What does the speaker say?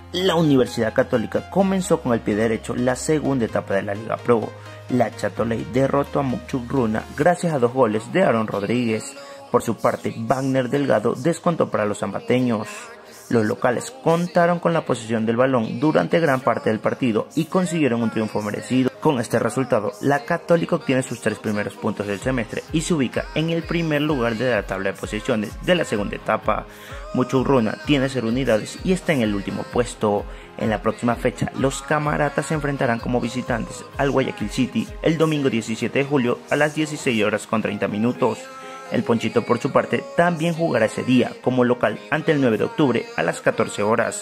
La Universidad Católica comenzó con el pie derecho la segunda etapa de la Liga Pro. La Châtelet derrotó a Muchurruna gracias a 2 goles de Aaron Rodríguez. Por su parte, Wagner Delgado descontó para los zambateños. Los locales contaron con la posesión del balón durante gran parte del partido y consiguieron un triunfo merecido. Con este resultado, la Católica obtiene sus 3 primeros puntos del semestre y se ubica en el primer lugar de la tabla de posiciones de la segunda etapa. Muchurruna tiene 0 unidades y está en el último puesto. En la próxima fecha, los Camaratas se enfrentarán como visitantes al Guayaquil City el domingo 17 de julio a las 16:30. El Ponchito, por su parte, también jugará ese día como local ante el 9 de octubre a las 14 horas.